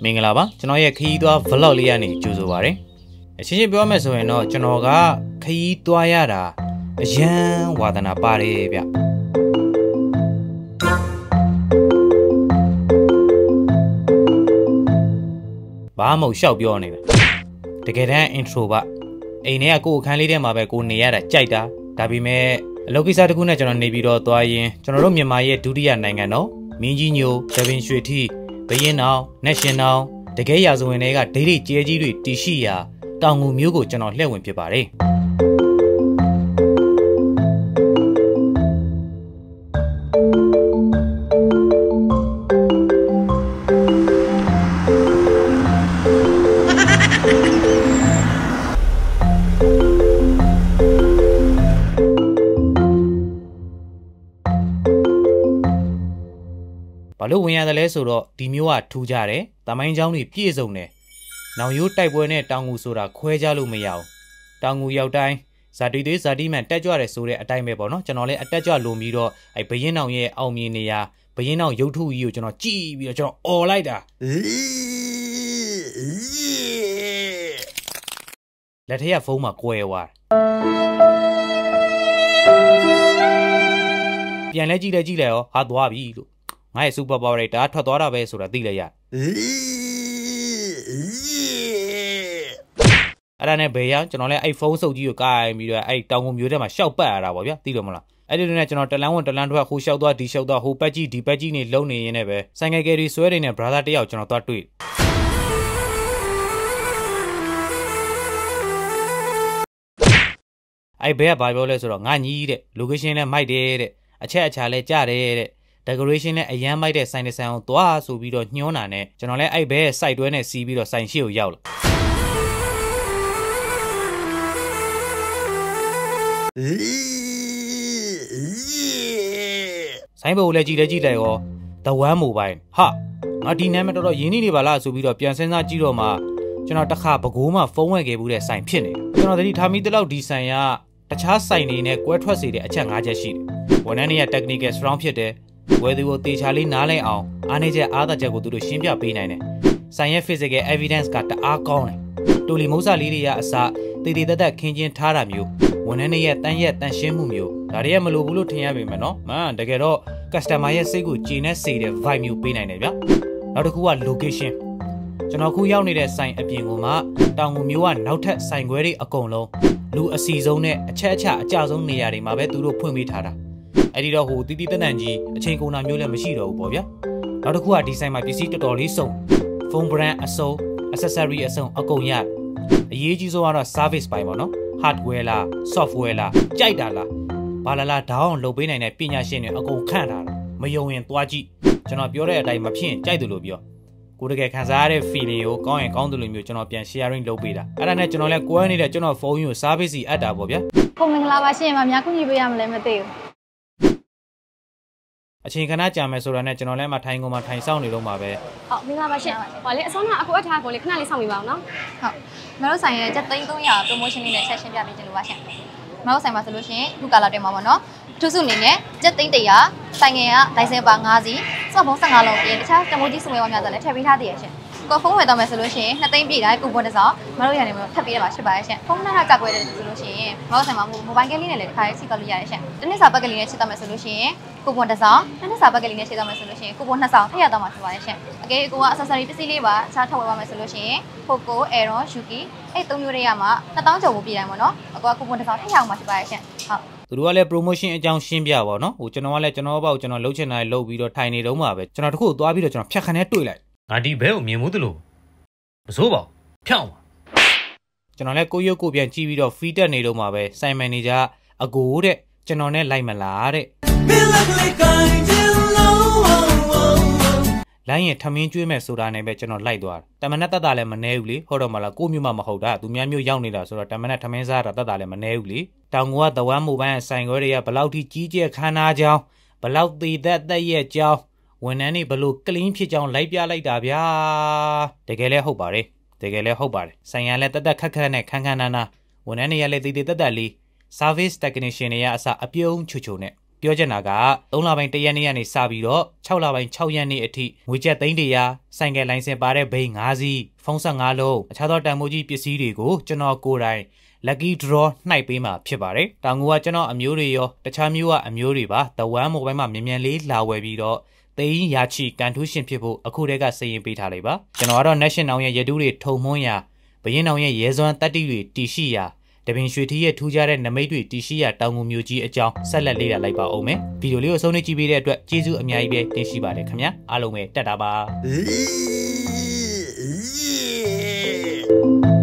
င်္ဂလာပါကျွန်တော်ရဲ့ခရီးသွား vlog လေးကနေကြိုဆိုပါရစေအရှင်းရှင်းပြောမယ်ဆိုရင်တော့ကျွန်တော်ကခရီးသွားရတာအရန်ဝါသနာပါတယ်ဗျဘာမှမရှောက်ပြောနေတာတကယ်တမ်း intro ပါအိမ်ထဲကကိုယ်အခန်းလေးထဲမှာပဲကိုနေရတာကြိုက်တာဒါပေမဲ့အလုပ်ကိစ္စတစ်ခုနဲ့ကျွန်တော်နေပြီးတော့သွားရင်ကျွန်တော်တို့မြန်မာရဲ့ဒုတိယနိုင်ငံတော်မင်းကြီးညိုသပင်ရွှေထီဘရင်အောင်နက်ရှင်အောင်တကယ်ရာဇဝင်တွေကဒိတ်ဒိတ်ကျဲကြီးတွေတည်ရှိရာတောင်ငူမျိုးကိုကျွန်တော်လှည့်ဝင်ဖြစ်ပါတယ်ဘာလို့ဝင်ရတယ်လဲဆိုတော့ဒီမျိုးကထူးကြတယ်တမိုင်းချောင်းတွေပြည့်စုံတယ်နောင်ရိုးတိုက်ပွဲနဲ့တောင်ငူဆိုတာခွဲခြားလို့မရအောင်တောင်ငူရောက်တိုင်းဇာတိသေးဇာတိမှန်တက်ကြွတယ်ဆိုတဲ့အတိုင်းပဲပေါ့နော်ကျွန်တော်လည်းအတက်ကြွလုံပြီးတော့အဲဘရင်အောင်ရဲ့အောင်မြင်နေရဘရင်အောင်ရုပ်ထုကြီးကိုကျွန်တော်ကြည့်ပြီးတော့ကျွန်တော်អော်လိုက်တာလက်ထက်ကဖုန်းမှာကွဲသွားပြန်လဲကြည့်လဲရောဟာသွားပြီလို့ငါရဲ့ super power တွေဒါထွက်သွားတာပဲဆိုတာသိလိုက်ရအဲ့ဒါနဲ့ဘေးရကျွန်တော်လည်းအဲ့ဖုန်းစုပ်ကြီးကိုကိုင်ပြီးတော့အဲ့တောင်ကုန်မျိုးထဲမှာရှောက်ပတ်ရတာပေါ့ဗျာသိလို့မလားအဲ့ဒီလိုနဲ့ကျွန်တော်တလန်းဝင်တလန်းထွက်ဟိုရှောက်သွားဒီရှောက်သွားဟိုပတ်ကြီးဒီပတ်ကြီးနေလုံနေရင်းနဲ့ပဲဆိုင်ကယ်ကယ်ရီဆွဲနေနဲ့ brother တယောက်ကျွန်တော်သွားတွေ့အဲ့ဘေးကဘာပြောလဲဆိုတော့ငါညီးတဲ့ location နဲ့မိုက်တယ်တဲ့အချက်အချာလဲကြားတယ်တဲ့decoration နဲ့အရန်မိုက်တဲ့ဆိုင်တစ်ဆိုင်အောင်သွားဆိုပြီးတော့ညှိုးတာနဲ့ကျွန်တော်လည်းအဲ့ဘဲ site တွဲနဲ့စီးပြီးတော့ဆိုင်ရှိကိုရောက်လာဆိုင်ဘိုလည်းကြည့်လိုက်ရော The One Mobile ဟာငါဒီနာမည်တော်တော်ရင်းနှီးနေပါလားဆိုပြီးတော့ပြန်စဉ်းစားကြည့်တော့မှကျွန်တော်တစ်ခါဘကိုးမှဖုန်းဝယ်ခဲ့ဘူးတဲ့ဆိုင်ဖြစ်နေတယ်ကျွန်တော်တတိထားမိတလောက်ဒီဆိုင်ကတခြားဆိုင်တွေနဲ့ကွဲထွက်စေတဲ့အချက်၅ချက်ရှိတယ်ဝန်ထမ်းတွေက technical strong ဖြစ်တယ်ဝယ်သူကိုတေချာလေးနားလည်အောင်အားနေချက်အားသာချက်ကိုသူတို့ရှင်းပြပေးနိုင်တယ်။ဆိုင်ရဲ့ physical evidence ကတအားကောင်းတယ်။တူလီမုတ်စာလေးတွေကအစတေတေတက်တက်ခင်းချင်းထားတာမျိုးဝန်ထမ်းတွေရဲ့တန်ရှင်းမှုမျိုးဒါတွေကမလိုဘူးလို့ထင်ရပေမဲ့နော်။တကယ်တော့ customer ရဲ့စိတ်ကိုကြည်နဲ့စေတဲ့ vibe မျိုးပေးနိုင်တယ်ဗျ။နောက်တစ်ခုက location ကျွန်တော်ခုရောက်နေတဲ့ဆိုင်အပြင်ကမှတောင်ငူမျိုးကနောက်ထပ်ဆိုင်ခွဲတွေအကုန်လုံးလူအစီဆုံးနဲ့အချက်အကျဆုံးနေရာတွေမှာပဲသူတို့ဖွင့်ပေးထားတာအဲ့ဒီတော့ဟိုတီတီတန်တန်ကြီးအချိန်ကုန်တာမျိုးလည်းမရှိတော့ဘူးပေါ့ဗျာနောက်တစ်ခုကဒီဆိုင်မှာပစ္စည်းတော်တော်လေးစုံဖုန်း brand အစုံ accessory အစုံအကုန်ရအရေးကြီးဆုံးကတော့ service ပိုင်းပေါ့နော် hardware လား software လားကြိုက်တာလားဘာလာဒေါင်းလုပ်ပေးနိုင်တဲ့ပညာရှင်တွေအကုန်ခန့်ထားတာမယုံရင်သွားကြည့်ကျွန်တော်ပြောတဲ့အတိုင်းမဖြစ်ရင်ကြိုက်တယ်လို့ပြောကိုတကယ်ခံစားရတဲ့ feeling ကိုကောင်းရင်ကောင်းတယ်လို့မျိုးကျွန်တော်ပြန် sharing လုပ်ပေးတာအဲ့ဒါနဲ့ကျွန်တော်လည်းကွဲနေတဲ့ကျွန်တော်ဖုန်းကြီးကို service အပ်တာပေါ့ဗျာကိုမင်္ဂလာပါရှင်မများခုညီပေးရမလဲမသိဘူးအချိန်ခဏကြာမယ်ဆိုတာနဲ့ကျွန်တော်လည်းထိုင်ကုန်မှာထိုင်ဆောင်နေတော့မှာပဲဟုတ်မင်္ဂလာပါရှင်ဟောလေအစောကအခုအထားကိုလေခဏလေးဆောင်ပြပါအောင်နော်ဟုတ်မတို့ဆိုင်ရဲ့7300 promotion လေးနဲ့ဆက်ရှင်းပြပေးချင်လို့ပါရှင်မတို့ဆိုင်မှာဆိုလို့ရှိရင်ခုကာလာတင်မှာပေါ့နော်အထူးစုအနေနဲ့7300ဆိုင်ငယ်ကဒိုင်ဆယ်ပါ5စီစော့ဖုန်း15လုံးပြင်တခြားတမိုးကြီးစုံဝဲပါများဆိုလည်းထည့်ပေးထားသေးရရှင်ကိုဖုန်းဝယ်တော့မယ်ဆိုလို့ရှိရင်2သိန်းပြည့်တိုင်းကူပွန်တစ်စောင်းမတို့ရနေမှာထပ်ပေးရပါဖြစ်ပါရဲ့ရှင်ဖုန်းနဲ့ကကွဲတယ်ဆိုလို့ရှိရင်မတို့ဆိုင်မှာမိုဘိုင်းကလေးနဲ့လည်းတစ်ခါရေးချိတ်ကောက်လို့ရရဲ့ရှင်တစ်နှစ်စာပတ်ကလေးနဲ့ချိတ်တော့မယ်ဆိုလို့ရှိရင်ကူပွန်တစ်စောင်းနှစ်နှစ်စာပတ်ကလေးနဲ့ချိတ်တော့မယ်ဆိုလို့ရှိရင်ကူပွန်2စောင်းထည့်ရတော့မှာဖြစ်ပါရဲ့ရှင်အကယ်ကိုက accessory ပစ္စည်းလေးပါအခြားထပ်ဝယ်ပါမယ်ဆိုလို့ရှိရင် Poco Aeron Yuki အဲ့3မျိုးတွေကမှ1000ကျော်ကိုပြည့်တိုင်းပေါ့နော်အကောကကူပွန်တစ်စောင်းထည့်ရအောင်မှာဖြစ်ပါရဲ့ရှင်ဟုတ်သူတို့ကလည်း promotion အကြောင်းရှင်းပြပါတော့ဟိုကျွန်တော်ကလည်းကျွန်တော်ဘောက်ကျွန်တော်လှုပ်ချင်တာလှုပ်ပြီးတော့ထိုင်နေတော့မှာပဲကျွန်တော်တခုသွားပြီးတော့ကျွန်တော်ဖြတ်ခနဲတွေ့လိုက်ငါဒီဘဲကိုမြင်မှုသလိုမစိုးပါဖြောင်းပါကျွန်တော်လည်းကိုရုပ်ကိုပြန်ကြည့်ပြီးတော့ feed တက်နေတော့မှာပဲဆိုင်မန်နေဂျာအကိုတဲ့ကျွန်တော်နဲ့လိုက်မလားတဲ့လိုင်းရင်ထမင်းကျွေးမဲ့ဆိုတာနဲ့ပဲကျွန်တော်လိုက်သွားတယ်တမနက်တက်တာလည်းမနှဲဘူးလေဟုတ်တော့မလားကိုမျိုးမှမဟုတ်တာသူများမျိုးရောက်နေတာဆိုတော့တမနက်ထမင်းစားတာတက်တာလည်းမနှဲဘူးလေတောင်က The One Mobile ဆိုင်ခွဲတွေကဘလောက်ထိကြီးကျယ်ခမ်းနားကြောင်းဘလောက်သေးသက်ရဲ့ကြောင်းဝန်ထမ်းတွေဘလို့ clean ဖြစ်ကြောင်းလိုက်ပြလိုက်တာဗျာတကယ်လည်းဟုတ်ပါတယ်ဆိုင်ရလည်းတက်ခက်ခက်နဲ့ခန်းနာနာဝန်ထမ်းတွေကလည်းသေးသက်လေး service technician တွေကအစအပြုံးချူနဲ့ပြောချင်တာက3လပိုင်း1ရက်နေ့ကနေစပြီးတော့6လပိုင်း6ရက်နေ့အထိငွေကျပ်သိန်း100ဆိုင်ကယ်လိုင်စင်ပါတဲ့ဘိန်း5စီးဖုန်းဆက်5လုံးအခြားသောတန်ဖိုးကြီးပစ္စည်းတွေကိုကျွန်တော်ကိုယ်တိုင် lucky draw နှိုက်ပေးမှာဖြစ်ပါတယ်တောင်ငူကကျွန်တော်အမျိုးတွေရောတခြားမျိုးကအမျိုးတွေပါ The One Mobile မှာမြန်လေးလာဝယ်ပြီးတော့သိန်းရာချီကန်ထူးရှင်ဖြစ်ဖို့အခုတည်းကစည်ရင်ပေးထားလိုက်ပါကျွန်တော်ကတော့ National ရဲ့ရတူးတွေထုံမွှန်းရာဘရင်အောင်ရဲ့ရဲစွမ်းတက်တီတွေတီရှိရာတပင်ရွှေထီးရဲ့ထူးခြားတဲ့နမိတ်တွေတီရှိရာတောင်ငူမျိုးကြီးအကြောင်းဆက်လက်လေ့လာလိုက်ပါဦးမယ်ဗီဒီယိုလေးကိုအဆုံးထိကြည့်ပေးတဲ့အတွက်ကျေးဇူးအများကြီးပဲတင်ရှိပါတယ်ခင်ဗျာအားလုံးပဲတက်တာပါ